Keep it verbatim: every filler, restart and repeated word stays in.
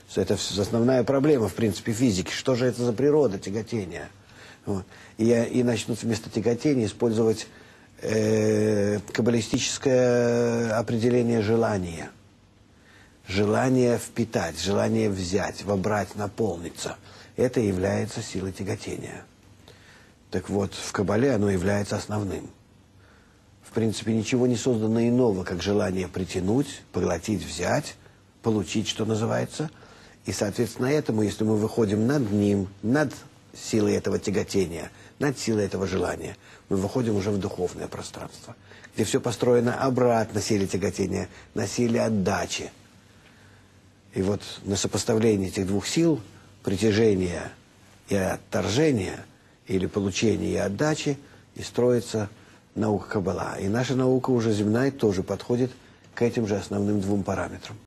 Это основная проблема, в принципе, физики. Что же это за природа тяготения? Вот. И, я, и начнут вместо тяготения использовать э, каббалистическое определение желания. Желание впитать, желание взять, вобрать, наполниться. Это является силой тяготения. Так вот, в Каббале оно является основным. В принципе, ничего не создано иного, как желание притянуть, поглотить, взять, получить, что называется. И, соответственно, этому, если мы выходим над ним, над силой этого тяготения, над силой этого желания, мы выходим уже в духовное пространство, где все построено обратно силе тяготения, на силе отдачи. И вот на сопоставлении этих двух сил, притяжения и отторжения, или получения и отдачи, и строится наука Каббала. И наша наука уже земная тоже подходит к этим же основным двум параметрам.